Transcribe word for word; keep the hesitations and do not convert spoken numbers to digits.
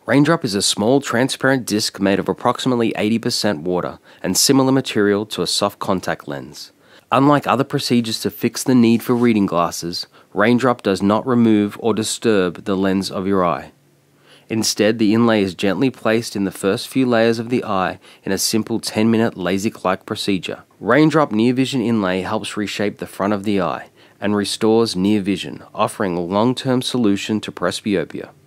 Raindrop is a small, transparent disc made of approximately eighty percent water and similar material to a soft contact lens. Unlike other procedures to fix the need for reading glasses, Raindrop does not remove or disturb the lens of your eye. Instead, the inlay is gently placed in the first few layers of the eye in a simple ten minute LASIK-like procedure. Raindrop Near Vision Inlay helps reshape the front of the eye and restores near vision, offering a long-term solution to presbyopia.